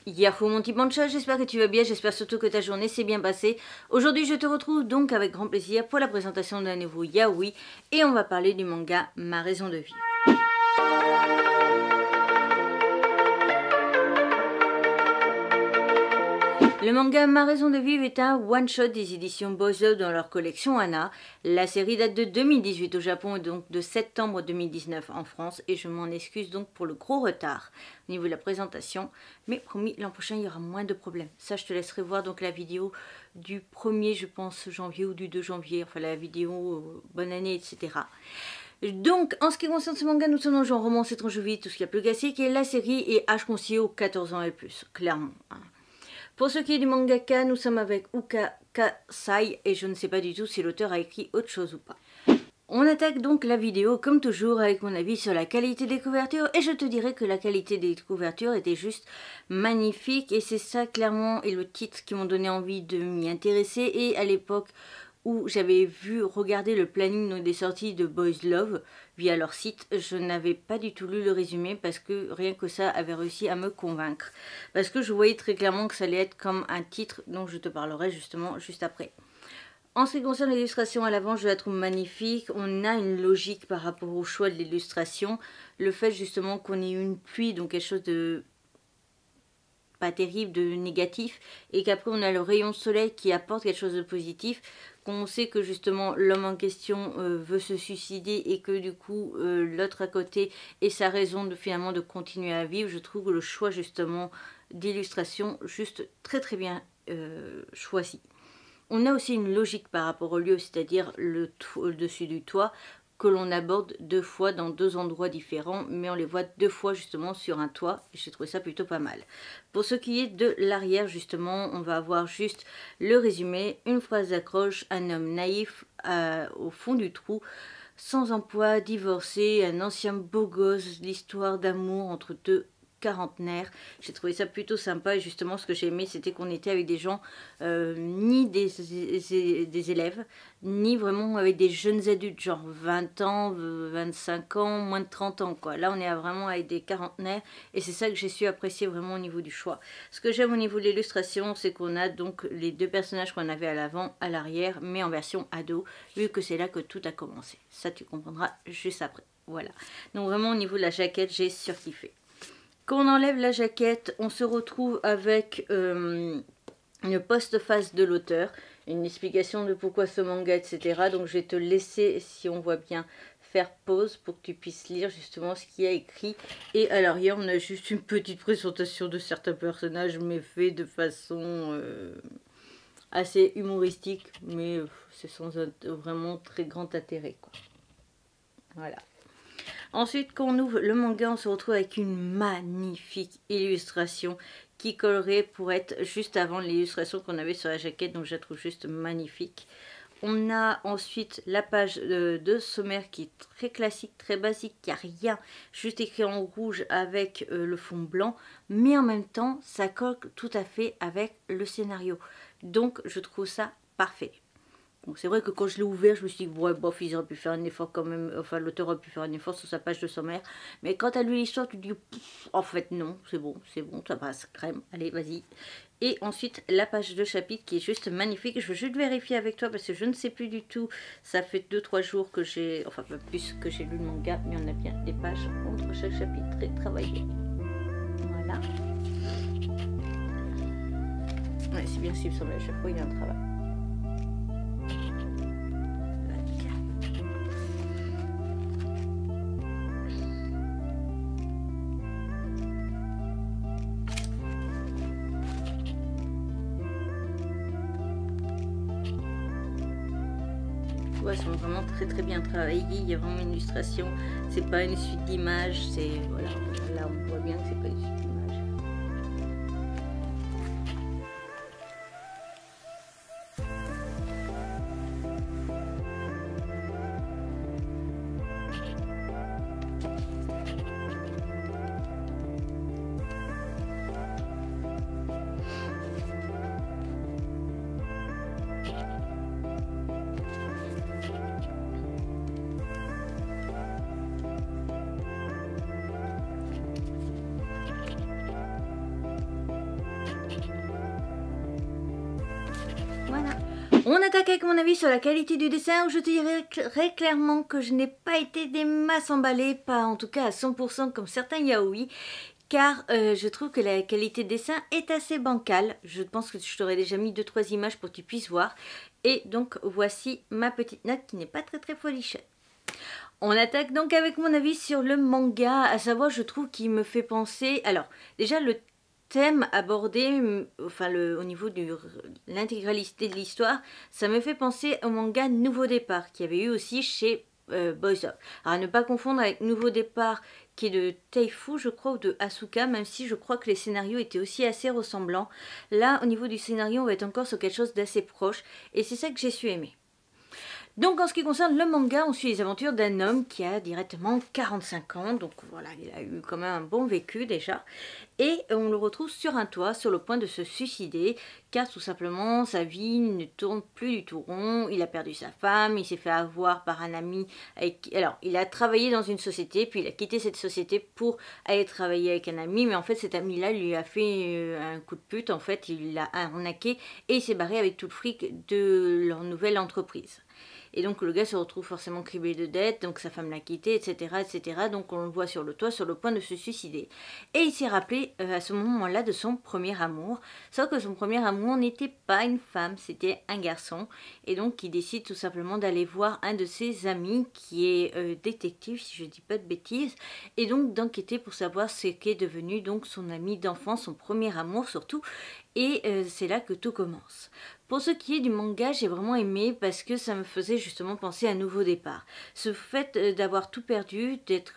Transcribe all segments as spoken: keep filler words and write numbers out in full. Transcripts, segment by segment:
Yahoo mon petit pancha, j'espère que tu vas bien, j'espère surtout que ta journée s'est bien passée. Aujourd'hui je te retrouve donc avec grand plaisir pour la présentation d'un nouveau yaoi et on va parler du manga Ma raison de vivre. Le manga Ma raison de vivre est un one-shot des éditions Boys Love dans leur collection Anna. La série date de deux mille dix-huit au Japon et donc de septembre deux mille dix-neuf en France. Et je m'en excuse donc pour le gros retard au niveau de la présentation. Mais promis, l'an prochain, il y aura moins de problèmes. Ça, je te laisserai voir donc la vidéo du premier, je pense, janvier ou du deux janvier. Enfin, la vidéo euh, bonne année, et cetera. Donc, en ce qui concerne ce manga, nous sommes dans le genre romance étrange vie, tout ce qu'il y a plus classique. Et la série est âge conseillé aux quatorze ans et plus, clairement. Hein. Pour ce qui est du mangaka, nous sommes avec Uka Kasai et je ne sais pas du tout si l'auteur a écrit autre chose ou pas. On attaque donc la vidéo comme toujours avec mon avis sur la qualité des couvertures et je te dirais que la qualité des couvertures était juste magnifique et c'est ça clairement et le titre qui m'ont donné envie de m'y intéresser et à l'époque où j'avais vu regarder le planning des sorties de Boys Love via leur site, je n'avais pas du tout lu le résumé parce que rien que ça avait réussi à me convaincre. Parce que je voyais très clairement que ça allait être comme un titre dont je te parlerai justement juste après. En ce qui concerne l'illustration à l'avant, je la trouve magnifique. On a une logique par rapport au choix de l'illustration. Le fait justement qu'on ait eu une pluie, donc quelque chose de pas terrible, de négatif, et qu'après on a le rayon de soleil qui apporte quelque chose de positif, qu'on sait que justement l'homme en question euh, veut se suicider et que du coup euh, l'autre à côté est sa raison de finalement de continuer à vivre. Je trouve que le choix justement d'illustration juste très très bien euh, choisi. On a aussi une logique par rapport au lieu, c'est-à-dire le, le dessus du toit, que l'on aborde deux fois dans deux endroits différents, mais on les voit deux fois justement sur un toit, et j'ai trouvé ça plutôt pas mal. Pour ce qui est de l'arrière justement, on va avoir juste le résumé, une phrase d'accroche, un homme naïf euh, au fond du trou, sans emploi, divorcé, un ancien beau gosse, l'histoire d'amour entre deux quarantenaire. J'ai trouvé ça plutôt sympa et justement ce que j'ai aimé c'était qu'on était avec des gens euh, ni des, des, des élèves ni vraiment avec des jeunes adultes genre vingt ans, vingt-cinq ans, moins de trente ans quoi. Là on est vraiment avec des quarantenaires et c'est ça que j'ai su apprécier vraiment au niveau du choix. Ce que j'aime au niveau de l'illustration c'est qu'on a donc les deux personnages qu'on avait à l'avant, à l'arrière mais en version ado vu que c'est là que tout a commencé. Ça tu comprendras juste après. Voilà. Donc vraiment au niveau de la jaquette j'ai surkiffé. Quand on enlève la jaquette, on se retrouve avec euh, une postface de l'auteur, une explication de pourquoi ce manga, et cetera. Donc je vais te laisser, si on voit bien, faire pause pour que tu puisses lire justement ce qu'il y a écrit. Et à l'arrière, on a juste une petite présentation de certains personnages, mais fait de façon euh, assez humoristique, mais euh, c'est sans un, vraiment très grand intérêt, quoi. Voilà. Ensuite, quand on ouvre le manga, on se retrouve avec une magnifique illustration qui collerait pour être juste avant l'illustration qu'on avait sur la jaquette. Donc, je la trouve juste magnifique. On a ensuite la page de, de sommaire qui est très classique, très basique. Il n'y a rien, juste écrit en rouge avec euh, le fond blanc. Mais en même temps, ça colle tout à fait avec le scénario. Donc, je trouve ça parfait. Donc c'est vrai que quand je l'ai ouvert, je me suis dit, ouais, bof, ils auraient pu faire un effort quand même, enfin l'auteur aurait pu faire un effort sur sa page de sommaire. Mais quand tu as lu l'histoire, tu te dis, en fait non, c'est bon, c'est bon, ça passe, crème, allez, vas-y. Et ensuite, la page de chapitre qui est juste magnifique. Je veux juste vérifier avec toi parce que je ne sais plus du tout. Ça fait deux trois jours que j'ai, enfin pas plus que j'ai lu le manga, mais on a bien des pages entre chaque chapitre très travaillées. Voilà. Ouais, c'est bien ce qu'il me semble, à chaque fois il y a un travail. Elles sont vraiment très très bien travaillées, il y a vraiment une illustration, c'est pas une suite d'images, c'est voilà, là on voit bien que c'est pas une suite d'images. On attaque avec mon avis sur la qualité du dessin où je te dirais très clairement que je n'ai pas été des masses emballées, pas en tout cas à cent pour cent comme certains yaoi, car euh, je trouve que la qualité de dessin est assez bancale. Je pense que je t'aurais déjà mis deux trois images pour que tu puisses voir. Et donc voici ma petite note qui n'est pas très très folichonne. On attaque donc avec mon avis sur le manga, à savoir je trouve qu'il me fait penser... Alors déjà le thème abordé, enfin le, au niveau de l'intégralité de l'histoire, ça me fait penser au manga Nouveau Départ, qui avait eu aussi chez euh, Boys Up. Alors à ne pas confondre avec Nouveau Départ, qui est de Taifu, je crois, ou de Asuka, même si je crois que les scénarios étaient aussi assez ressemblants. Là, au niveau du scénario, on va être encore sur quelque chose d'assez proche, et c'est ça que j'ai su aimer. Donc en ce qui concerne le manga, on suit les aventures d'un homme qui a directement quarante-cinq ans, donc voilà, il a eu quand même un bon vécu déjà, et on le retrouve sur un toit, sur le point de se suicider, car tout simplement sa vie ne tourne plus du tout rond, il a perdu sa femme, il s'est fait avoir par un ami, avec... alors il a travaillé dans une société, puis il a quitté cette société pour aller travailler avec un ami, mais en fait cet ami-là lui a fait un coup de pute, en fait il l'a arnaqué, et il s'est barré avec tout le fric de leur nouvelle entreprise. Et donc le gars se retrouve forcément criblé de dettes, donc sa femme l'a quitté, et cetera, et cetera. Donc on le voit sur le toit, sur le point de se suicider. Et il s'est rappelé euh, à ce moment-là de son premier amour, sauf que son premier amour n'était pas une femme, c'était un garçon. Et donc il décide tout simplement d'aller voir un de ses amis qui est euh, détective, si je ne dis pas de bêtises, et donc d'enquêter pour savoir ce qu'est devenu donc son ami d'enfance, son premier amour surtout. Et euh, c'est là que tout commence. Pour ce qui est du manga, j'ai vraiment aimé parce que ça me faisait justement penser à un nouveau départ. Ce fait d'avoir tout perdu, d'être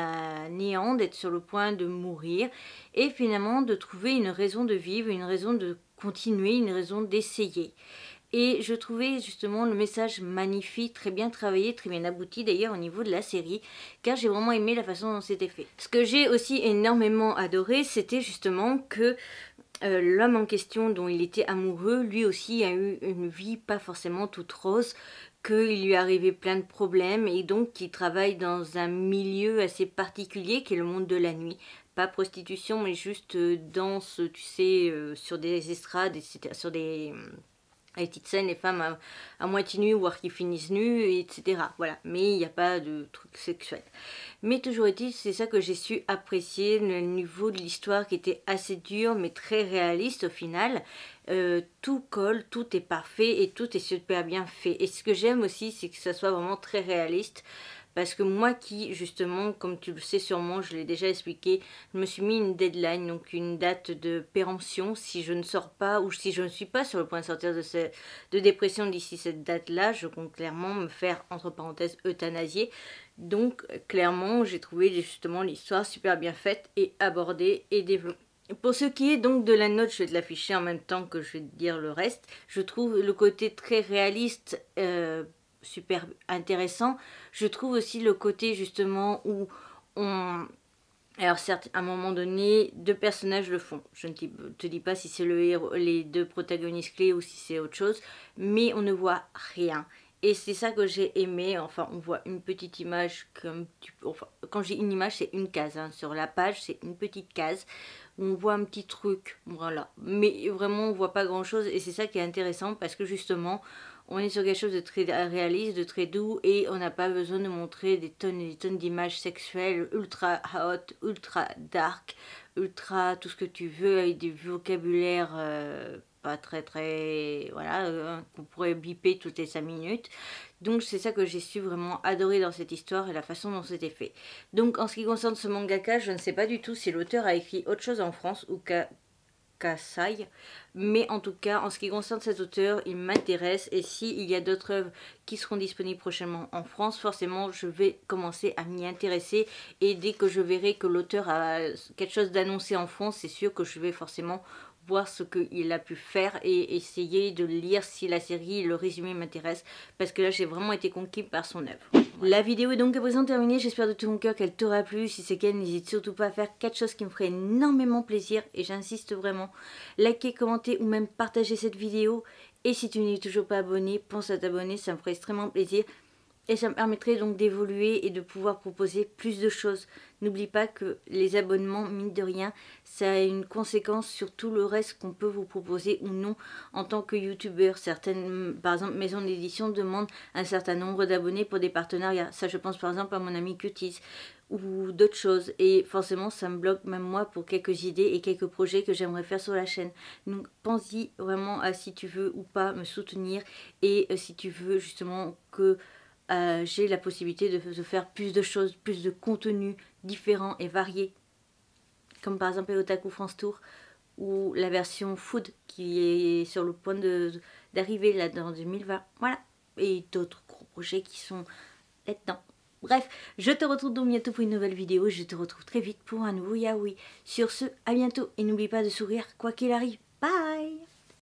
à néant, d'être sur le point de mourir et finalement de trouver une raison de vivre, une raison de continuer, une raison d'essayer. Et je trouvais justement le message magnifique, très bien travaillé, très bien abouti d'ailleurs au niveau de la série, car j'ai vraiment aimé la façon dont c'était fait. Ce que j'ai aussi énormément adoré, c'était justement que Euh, l'homme en question dont il était amoureux, lui aussi a eu une vie pas forcément toute rose, qu'il lui arrivait plein de problèmes et donc qu'il travaille dans un milieu assez particulier qui est le monde de la nuit. Pas prostitution mais juste euh, danse, tu sais, euh, sur des estrades, et cetera, sur des... les petites scènes, les femmes à, à moitié nues, voire qui finissent nues, et cetera. Voilà, mais il n'y a pas de trucs sexuels. Mais toujours est-il, c'est ça que j'ai su apprécier, le niveau de l'histoire qui était assez dur, mais très réaliste au final. Euh, tout colle, tout est parfait et tout est super bien fait. Et ce que j'aime aussi, c'est que ça soit vraiment très réaliste. Parce que moi qui, justement, comme tu le sais sûrement, je l'ai déjà expliqué, je me suis mis une deadline, donc une date de péremption. Si je ne sors pas ou si je ne suis pas sur le point de sortir de, ce, de dépression d'ici cette date-là, je compte clairement me faire, entre parenthèses, euthanasier. Donc, clairement, j'ai trouvé justement l'histoire super bien faite et abordée et développée. Pour ce qui est donc de la note, je vais te l'afficher en même temps que je vais te dire le reste. Je trouve le côté très réaliste euh, super intéressant. Je trouve aussi le côté justement où on... Alors certes, à un moment donné, deux personnages le font. Je ne te dis pas si c'est le héros, les deux protagonistes clés ou si c'est autre chose, mais on ne voit rien. Et c'est ça que j'ai aimé. Enfin, on voit une petite image comme tu peux... Enfin, quand j'ai une image, c'est une case. Hein. Sur la page, c'est une petite case. On voit un petit truc, voilà. Mais vraiment, on voit pas grand-chose. Et c'est ça qui est intéressant parce que justement, on est sur quelque chose de très réaliste, de très doux. Et on n'a pas besoin de montrer des tonnes et des tonnes d'images sexuelles ultra hot, ultra dark, ultra tout ce que tu veux, avec des vocabulaires... Euh, pas très très voilà euh, qu'on pourrait biper toutes les cinq minutes. Donc c'est ça que j'ai su vraiment adorer dans cette histoire et la façon dont c'était fait. Donc en ce qui concerne ce mangaka, je ne sais pas du tout si l'auteur a écrit autre chose en France ou qu'à Kasai, mais en tout cas en ce qui concerne cet auteur, il m'intéresse et s'il y a d'autres œuvres qui seront disponibles prochainement en France, forcément je vais commencer à m'y intéresser et dès que je verrai que l'auteur a quelque chose d'annoncé en France, c'est sûr que je vais forcément voir ce qu'il a pu faire et essayer de lire si la série, le résumé m'intéresse parce que là j'ai vraiment été conquis par son œuvre. Ouais. La vidéo est donc à présent terminée, j'espère de tout mon cœur qu'elle t'aura plu. Si c'est qu'elle, n'hésite surtout pas à faire quatre choses qui me feraient énormément plaisir et j'insiste vraiment, liker, commenter ou même partager cette vidéo et si tu n'es toujours pas abonné, pense à t'abonner, ça me ferait extrêmement plaisir. Et ça me permettrait donc d'évoluer et de pouvoir proposer plus de choses. N'oublie pas que les abonnements, mine de rien, ça a une conséquence sur tout le reste qu'on peut vous proposer ou non en tant que youtubeur. Certaines, par exemple, maisons d'édition demandent un certain nombre d'abonnés pour des partenariats. Ça, je pense par exemple à mon ami Cuties ou d'autres choses. Et forcément, ça me bloque même moi pour quelques idées et quelques projets que j'aimerais faire sur la chaîne. Donc, pense-y vraiment à si tu veux ou pas me soutenir et si tu veux justement que... Euh, j'ai la possibilité de, de faire plus de choses, plus de contenus différents et variés. Comme par exemple Otaku France Tour ou la version food qui est sur le point d'arriver là dans deux mille vingt. Voilà. Et d'autres gros projets qui sont là-dedans. Bref, je te retrouve donc bientôt pour une nouvelle vidéo. Je te retrouve très vite pour un nouveau yaoi. Sur ce, à bientôt. Et n'oublie pas de sourire quoi qu'il arrive. Bye!